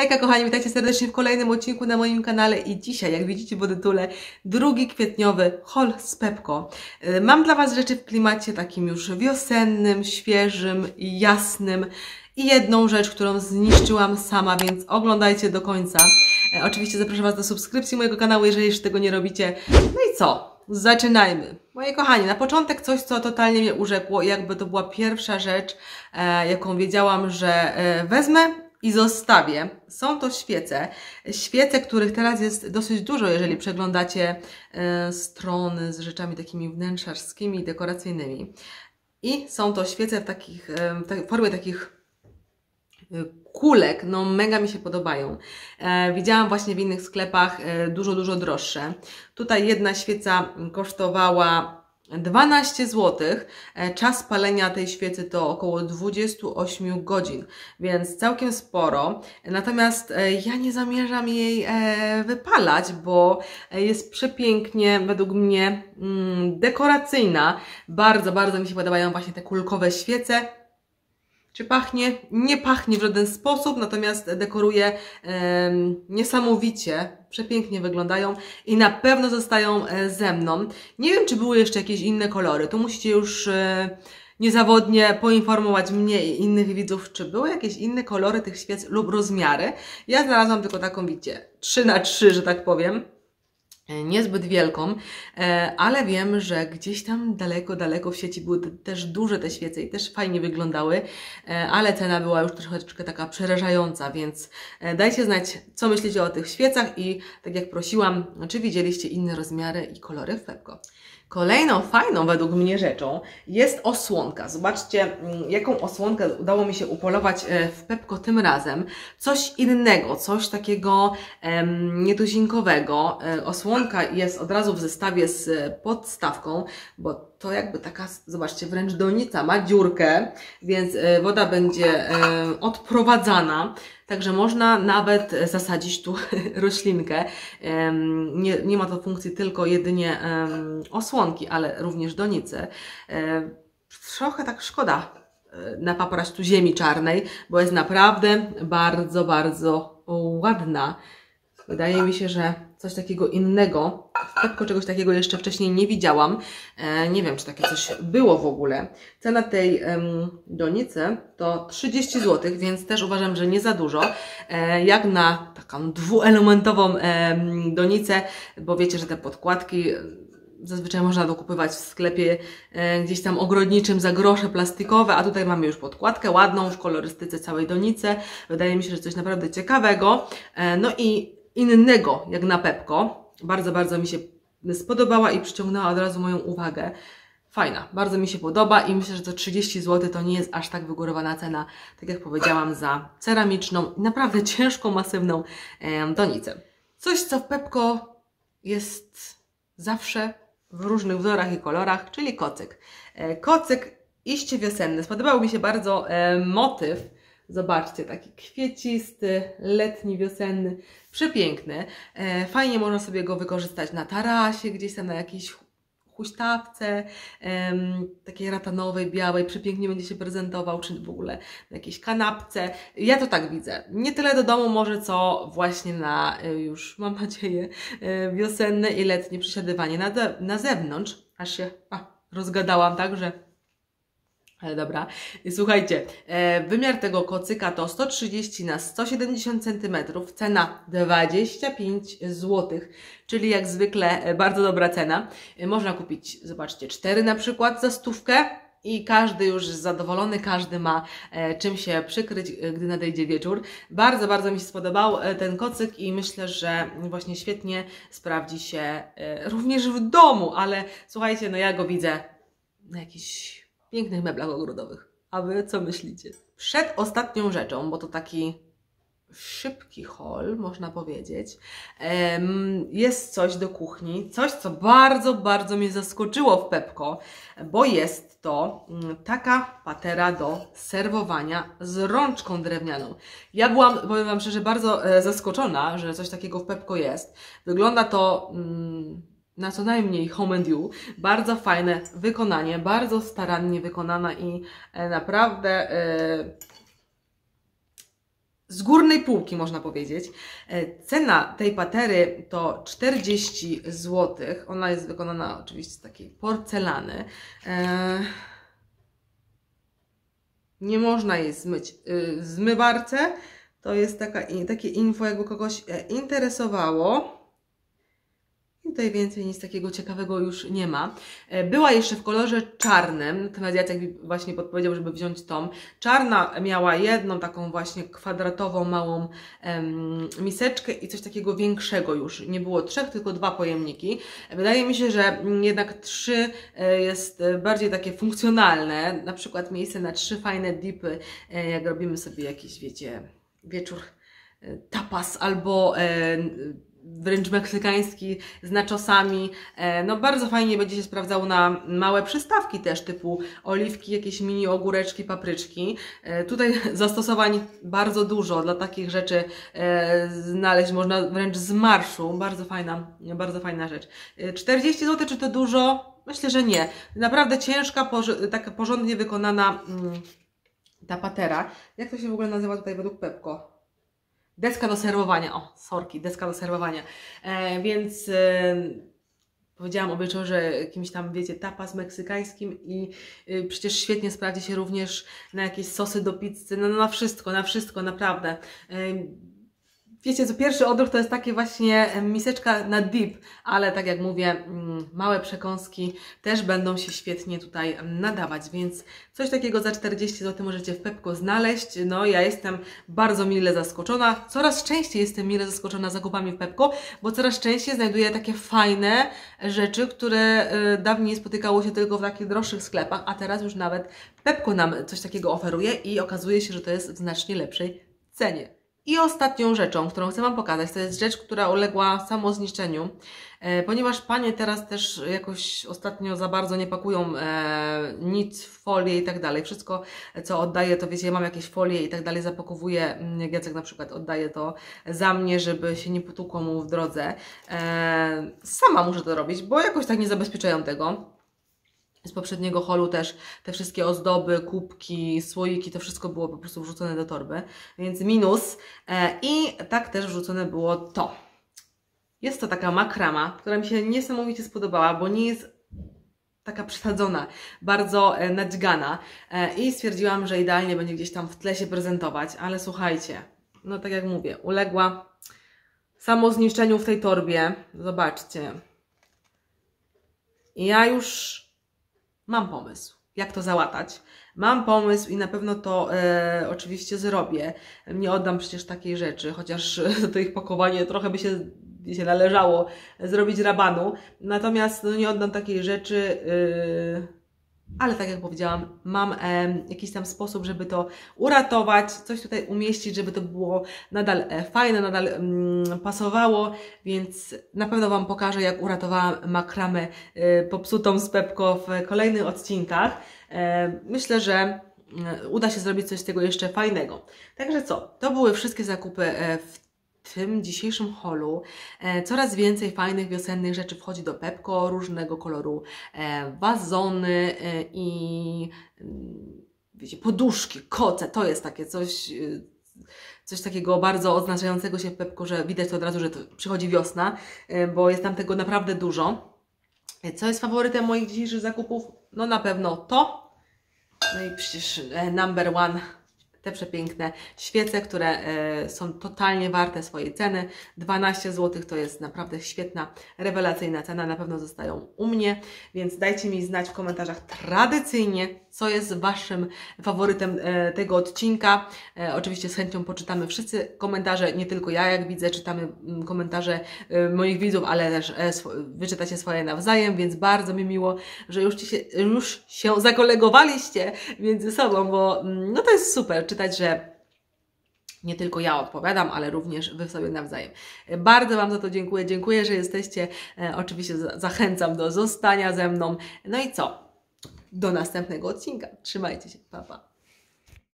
Hejka kochani, witajcie serdecznie w kolejnym odcinku na moim kanale i dzisiaj, jak widzicie po tytule, 2 kwietniowy haul z Pepco. Mam dla Was rzeczy w klimacie takim już wiosennym, świeżym i jasnym i jedną rzecz, którą zniszczyłam sama, więc oglądajcie do końca. Oczywiście zapraszam Was do subskrypcji mojego kanału, jeżeli jeszcze tego nie robicie. No i co? Zaczynajmy. Moi kochani, na początek coś, co totalnie mnie urzekło, jakby to była pierwsza rzecz, jaką wiedziałam, że wezmę i zostawię. Są to świece. Świece, których teraz jest dosyć dużo, jeżeli przeglądacie strony z rzeczami takimi wnętrzarskimi i dekoracyjnymi. I są to świece w formie takich kulek, no mega mi się podobają. Widziałam właśnie w innych sklepach dużo droższe. Tutaj jedna świeca kosztowała 12 zł. Czas palenia tej świecy to około 28 godzin, więc całkiem sporo. Natomiast ja nie zamierzam jej wypalać, bo jest przepięknie, według mnie, dekoracyjna. Bardzo mi się podobają właśnie te kulkowe świece. Czy pachnie? Nie pachnie w żaden sposób, natomiast dekoruje niesamowicie, przepięknie wyglądają i na pewno zostają ze mną. Nie wiem, czy były jeszcze jakieś inne kolory, tu musicie już niezawodnie poinformować mnie i innych widzów, czy były jakieś inne kolory tych świec lub rozmiary. Ja znalazłam tylko taką, widzicie, 3×3, że tak powiem. Niezbyt wielką, ale wiem, że gdzieś tam daleko w sieci były też duże te świece i też fajnie wyglądały, ale cena była już troszeczkę taka przerażająca, więc dajcie znać, co myślicie o tych świecach i tak jak prosiłam, czy widzieliście inne rozmiary i kolory w Pepco. Kolejną fajną według mnie rzeczą jest osłonka. Zobaczcie, jaką osłonkę udało mi się upolować w Pepco tym razem. Coś innego, coś takiego nietuzinkowego. Osłonka jest od razu w zestawie z podstawką, bo to jakby taka, zobaczcie, wręcz donica ma dziurkę, więc woda będzie odprowadzana. Także można nawet zasadzić tu roślinkę. Nie ma to funkcji tylko jedynie osłonki, ale również donicy. Trochę tak szkoda napaprać tu ziemi czarnej, bo jest naprawdę bardzo ładna. Wydaje mi się, że coś takiego innego, w Pepco czegoś takiego jeszcze wcześniej nie widziałam. Nie wiem, czy takie coś było w ogóle. Cena tej donicy to 30 zł, więc też uważam, że nie za dużo. Jak na taką dwuelementową donicę, bo wiecie, że te podkładki zazwyczaj można dokupywać w sklepie gdzieś tam ogrodniczym za grosze plastikowe, a tutaj mamy już podkładkę ładną w kolorystyce całej donicy. Wydaje mi się, że coś naprawdę ciekawego. No i innego jak na Pepco. Bardzo mi się spodobała i przyciągnęła od razu moją uwagę. Fajna, bardzo mi się podoba i myślę, że to 30 zł to nie jest aż tak wygórowana cena, tak jak powiedziałam, za ceramiczną i naprawdę ciężką, masywną donicę. Coś, co w Pepco jest zawsze w różnych wzorach i kolorach, czyli kocyk. Kocyk iście wiosenny. Spodobał mi się bardzo motyw. Zobaczcie, taki kwiecisty, letni, wiosenny, przepiękny. Fajnie można sobie go wykorzystać na tarasie, gdzieś tam na jakiejś huśtawce, takiej ratanowej, białej, przepięknie będzie się prezentował, czy w ogóle na jakiejś kanapce. Ja to tak widzę. Nie tyle do domu może, co właśnie na już, mam nadzieję, wiosenne i letnie przesiadywanie na zewnątrz. Aż się rozgadałam, tak, że... Ale dobra, słuchajcie, wymiar tego kocyka to 130 na 170 cm, cena 25 zł, czyli jak zwykle bardzo dobra cena. Można kupić, zobaczcie, 4 na przykład za 100 i każdy już jest zadowolony, każdy ma czym się przykryć, gdy nadejdzie wieczór. Bardzo mi się spodobał ten kocyk i myślę, że właśnie świetnie sprawdzi się również w domu, ale słuchajcie, no ja go widzę na jakiś pięknych meblach ogrodowych. A Wy co myślicie? Przed ostatnią rzeczą, bo to taki szybki haul, można powiedzieć, jest coś do kuchni, coś, co bardzo mnie zaskoczyło w Pepco, bo jest to taka patera do serwowania z rączką drewnianą. Ja byłam, powiem Wam szczerze, bardzo zaskoczona, że coś takiego w Pepco jest. Wygląda to... na co najmniej Home and You. Bardzo fajne wykonanie, bardzo starannie wykonana i naprawdę z górnej półki, można powiedzieć. Cena tej patery to 40 zł. Ona jest wykonana oczywiście z takiej porcelany. Nie można jej zmyć w zmywarce. To jest takie info, jakby kogoś interesowało. I tutaj więcej nic takiego ciekawego już nie ma. Była jeszcze w kolorze czarnym, natomiast Jacek mi właśnie podpowiedział, żeby wziąć tą. Czarna miała jedną taką właśnie kwadratową, małą miseczkę i coś takiego większego już. Nie było 3, tylko 2 pojemniki. Wydaje mi się, że jednak 3 jest bardziej takie funkcjonalne. Na przykład miejsce na 3 fajne dipy, jak robimy sobie jakiś, wiecie, wieczór tapas albo wręcz meksykański z nachosami. No bardzo fajnie będzie się sprawdzało na małe przystawki też, typu oliwki, jakieś mini ogóreczki, papryczki. Tutaj zastosowań bardzo dużo, dla takich rzeczy znaleźć można wręcz z marszu. Bardzo fajna rzecz. 40 zł, czy to dużo? Myślę, że nie. Naprawdę ciężka, taka porządnie wykonana ta patera. Jak to się w ogóle nazywa tutaj według Pepco? Deska do serwowania, deska do serwowania. Więc powiedziałam o wieczorze jakimś tam, wiecie, tapas meksykańskim i przecież świetnie sprawdzi się również na jakieś sosy do pizzy, no na wszystko, naprawdę. Wiecie, co pierwszy odruch to jest takie właśnie miseczka na dip, ale tak jak mówię, małe przekąski też będą się świetnie tutaj nadawać, więc coś takiego za 40 zł możecie w Pepco znaleźć. No ja jestem bardzo mile zaskoczona, coraz częściej jestem mile zaskoczona zakupami w Pepco, bo coraz częściej znajduję takie fajne rzeczy, które dawniej spotykało się tylko w takich droższych sklepach, a teraz już nawet Pepco nam coś takiego oferuje i okazuje się, że to jest w znacznie lepszej cenie. I ostatnią rzeczą, którą chcę Wam pokazać, to jest rzecz, która uległa samozniszczeniu, ponieważ panie teraz też jakoś ostatnio za bardzo nie pakują nic w folię i tak dalej. Wszystko, co oddaję, to wiecie, ja mam jakieś folie i tak dalej, zapakowuję, jak Jacek na przykład oddaje to za mnie, żeby się nie potłukło mu w drodze. Sama muszę to robić, bo jakoś tak nie zabezpieczają tego. Z poprzedniego holu też te wszystkie ozdoby, kubki, słoiki, to wszystko było po prostu wrzucone do torby, więc minus. I tak też wrzucone było to. Jest to taka makrama, która mi się niesamowicie spodobała, bo nie jest taka przesadzona, bardzo nadźgana i stwierdziłam, że idealnie będzie gdzieś tam w tle się prezentować, ale słuchajcie, no tak jak mówię, uległa samozniszczeniu w tej torbie. Zobaczcie. I ja już mam pomysł, jak to załatać. Mam pomysł i na pewno to oczywiście zrobię. Nie oddam przecież takiej rzeczy, chociaż to ich pakowanie trochę by się należało zrobić rabanu. Natomiast no, nie oddam takiej rzeczy, ale tak jak powiedziałam, mam jakiś tam sposób, żeby to uratować, coś tutaj umieścić, żeby to było nadal fajne, nadal pasowało, więc na pewno Wam pokażę, jak uratowałam makramę popsutą z Pepco w kolejnych odcinkach. Myślę, że uda się zrobić coś z tego jeszcze fajnego. Także co? To były wszystkie zakupy w tym dzisiejszym holu. Coraz więcej fajnych wiosennych rzeczy wchodzi do Pepco, różnego koloru wazony i wiecie, poduszki, koce. To jest takie coś takiego bardzo odznaczającego się w Pepco, że widać to od razu, że to przychodzi wiosna, bo jest tam tego naprawdę dużo. Co jest faworytem moich dzisiejszych zakupów? No na pewno to. No i przecież number one. Te przepiękne świece, które są totalnie warte swojej ceny. 12 zł to jest naprawdę świetna, rewelacyjna cena. Na pewno zostają u mnie, więc dajcie mi znać w komentarzach tradycyjnie, co jest Waszym faworytem tego odcinka. Oczywiście z chęcią poczytamy wszyscy komentarze, nie tylko ja, jak widzę, czytamy komentarze moich widzów, ale też wyczytacie swoje nawzajem, więc bardzo mi miło, że już się zakolegowaliście między sobą, bo no to jest super czytać, że nie tylko ja odpowiadam, ale również Wy sobie nawzajem. Bardzo Wam za to dziękuję. Dziękuję, że jesteście. Oczywiście zachęcam do zostania ze mną. No i co? Do następnego odcinka. Trzymajcie się. Pa, pa.